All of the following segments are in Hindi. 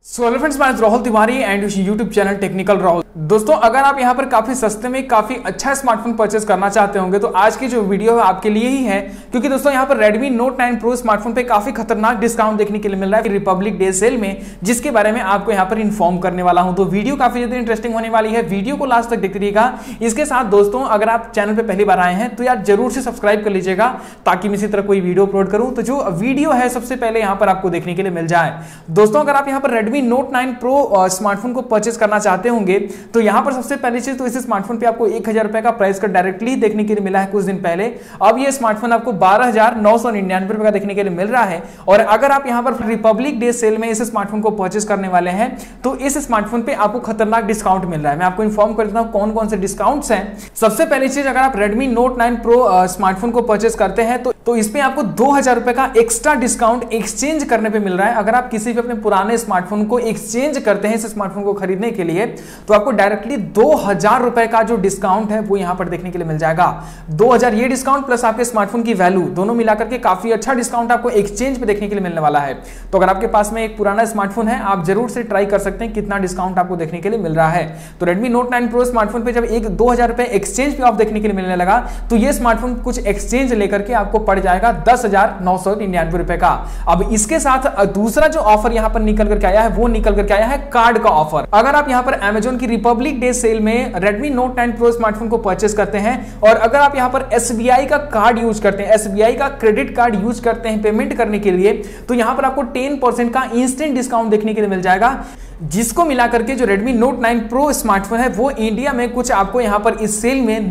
सो हेलो फ्रेंड्स, मैं Rahul Tiwari and YouTube channel Technical Rahul. दोस्तों, अगर आप यहां पर काफी सस्ते में काफी अच्छा स्मार्टफोन परचेस करना चाहते होंगे तो आज की जो वीडियो है आपके लिए ही है, क्योंकि दोस्तों यहां पर Redmi Note 9 Pro स्मार्टफोन पे काफी खतरनाक डिस्काउंट देखने के लिए मिल रहा है रिपब्लिक डे सेल में, जिसके बारे में आपको यहां पर इन्फॉर्म करने वाला हूं। तो वीडियो काफी ज्यादा इंटरेस्टिंग होने वाली है, वीडियो को लास्ट तक देखते रहिएगा। इसके साथ दोस्तों, अगर आप चैनल पर पहली बार आए हैं तो यार जरूर से सब्सक्राइब कर लीजिएगा ताकि मैं इसी तरह कोई वीडियो अपलोड करूं तो जो वीडियो है सबसे पहले यहां पर आपको देखने के लिए मिल जाए। दोस्तों, अगर आप यहां पर Redmi Note 9 Pro स्मार्टफोन को परचेस करना चाहते होंगे तो यहां पर सबसे पहली चीज तो इस स्मार्टफोन पे आपको 1000 रुपए का प्राइस का डायरेक्टली देखने के लिए मिला है कुछ दिन पहले। अब ये स्मार्टफोन आपको 12,999 रुपए का देखने के लिए मिल रहा है। और अगर आप यहां पर रिपब्लिक डे सेल में इस स्मार्टफोन को परचेस करने वाले हैं तो इस स्मार्टफोन पे आपको खतरनाक डिस्काउंट मिल रहा है। मैं आपको इन्फॉर्म कर देता हूं कौन कौन से डिस्काउंट्स हैं। सबसे पहली चीज, अगर आप Redmi Note 9 Pro स्मार्टफोन को परचेस करते हैं तो इसमें आपको 2000 रुपए का एक्स्ट्रा डिस्काउंट एक्सचेंज करने पे मिल रहा है। अगर आप किसी भी अपने पुराने स्मार्टफोन को एक्सचेंज करते हैं इस स्मार्टफोन को खरीदने के लिए तो आपको डायरेक्टली 2000 रुपए का जो डिस्काउंट है वो यहां पर देखने के लिए मिल जाएगा। 2000 ये डिस्काउंट प्लस आपके स्मार्टफोन की वैल्यू दोनों मिलाकर के काफी अच्छा डिस्काउंट आपको एक्सचेंज पे देखने के लिए मिलने वाला है। तो अगर आपके पास में एक पुराना स्मार्टफोन है, आप जरूर से ट्राई कर सकते हैं कितना डिस्काउंट आपको देखने के लिए मिल रहा है। तो Redmi Note 9 Pro स्मार्टफोन पे जब एक 2000 रुपए एक्सचेंज पे ऑफ देखने के लिए मिलने लगा तो ये स्मार्टफोन कुछ एक्सचेंज लेकर के आपको पड़ जाएगा 10,999 रुपए का। अब इसके साथ दूसरा जो ऑफर यहां पर निकल करके आया है वो निकल करके आया है कार्ड का ऑफर। अगर आप यहां पर Amazon की रिपब्लिक डे सेल में Redmi Note 9 Pro स्मार्टफोन को परचेस करते हैं और अगर आप यहां पर SBI का कार्ड यूज करते हैं, SBI का क्रेडिट कार्ड यूज करते हैं पेमेंट करने के लिए, तो यहां पर आपको 10% का इंस्टेंट डिस्काउंट देखने के लिए मिल जाएगा, जिसको मिलाकर के जो Redmi Note 9 Pro स्मार्टफोन है वो इंडिया में कुछ आपको यहां पर इस सेल में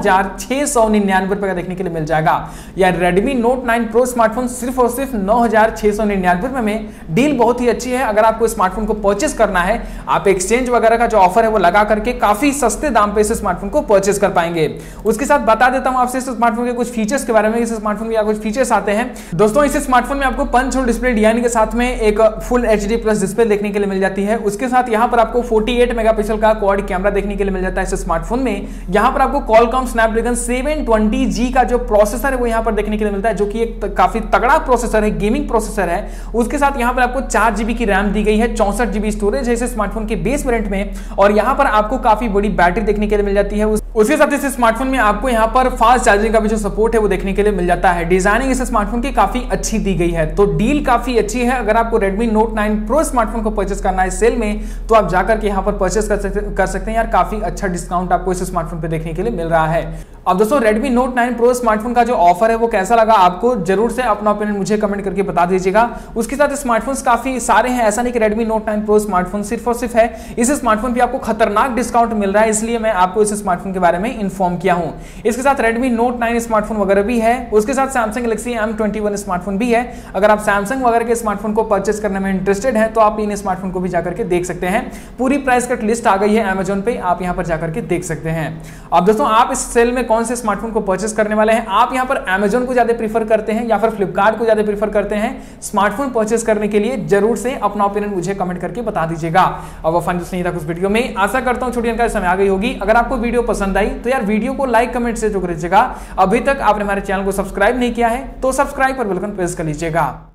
9,699 रुपए का देखने के लिए मिल जाएगा। या Redmi Note 9 Pro स्मार्टफोन सिर्फ और सिर्फ 9,699 रुपए में डील बहुत ही अच्छी है। अगर आपको स्मार्टफोन को परचेस करना है, आप एक्सचेंज वगैरह का जो ऑफर है वो लगा करके काफी सस्ते दाम पे इस स्मार्टफोन को परचेस कर पाएंगे। उसके साथ बता देता हूं आपसे इस स्मार्टफोन के कुछ फीचर्स के बारे में। इस स्मार्टफोन में कुछ फीचर्स आते हैं दोस्तों। इस स्मार्टफोन में आपको पंच होल डिस्प्ले डिजाइन के साथ में एक फुल HD प्लस डिस्प्ले देखने के लिए मिल जाती है। उसके साथ यहां पर आपको 48 मेगापिक्सल का क्वाड कैमरा देखने के लिए मिल जाता है इस स्मार्टफोन में। यहां पर आपको Qualcomm Snapdragon 720G का जो प्रोसेसर है वो यहां पर देखने के लिए मिलता है, जो कि एक काफी तगड़ा प्रोसेसर है, गेमिंग प्रोसेसर है। उसके साथ यहां पर आपको 4GB की रैम दी गई है, 64GB स्टोरेज है इस स्मार्टफोन के बेस वेरिएंट में, और यहां पर आपको काफी बड़ी बैटरी देखने के लिए मिल जाती है। उसके साथ इस स्मार्टफोन में आपको यहां पर फास्ट चार्जिंग का भी जो सपोर्ट है वो देखने के लिए मिल जाता है। डिजाइनिंग इस स्मार्टफोन की काफी अच्छी दी गई है, तो डील काफी अच्छी है। अगर आपको Redmi Note 9 Pro स्मार्टफोन को परचेस करना है सेल में तो आप जाकर के यहां पर परचेस कर सकते हैं। यार काफी अच्छा डिस्काउंट आपको इस स्मार्टफोन पे देखने के लिए मिल रहा है। अब दोस्तों, Redmi Note 9 Pro स्मार्टफोन का जो ऑफर है वो कैसा लगा आपको, जरूर से अपना ओपिनियन मुझे कमेंट करके बता दीजिएगा। उसके साथ स्मार्टफोन्स काफी सारे हैं, ऐसा नहीं कि Redmi Note 9 Pro स्मार्टफोन सिर्फ और सिर्फ है। इस स्मार्टफोन पे आपको खतरनाक डिस्काउंट मिल रहा है, इसलिए मैं आपको इस स्मार्टफोन के बारे में इन्फॉर्म किया हूं। इसके साथ Redmi Note 9 स्मार्टफोन वगैरह भी है। उसके साथ Samsung Galaxy M21 स्मार्टफोन भी है। अगर आप Samsung वगैरह के स्मार्टफोन को परचेस करने में इंटरेस्टेड हैं तो आप इन स्मार्टफोन को भी जाकर के देख सकते हैं। पूरी प्राइस कट लिस्ट आ गई है Amazon पे, आप यहां पर जाकर के देख सकते हैं। अब दोस्तों, आप इस सेल में कौन से स्मार्टफोन को परचेस करने वाले हैं? आप यहां पर Amazon को ज्यादा प्रीफर करते हैं या फिर Flipkart को ज्यादा प्रीफर करते हैं स्मार्टफोन परचेस करने के लिए? जरूर से अपना ओपिनियन मुझे कमेंट करके बता दीजिएगा। अब फन जो नहीं था कुछ वीडियो में, आशा करता हूं छोटी जानकारी समय आ गई होगी। अगर आपको वीडियो पसंद आई तो यार वीडियो को लाइक कमेंट से जो करिएगा। अभी तक आपने हमारे चैनल को सब्सक्राइब नहीं किया है तो सब्सक्राइब पर बिल्कुल प्रेस कर लीजिएगा।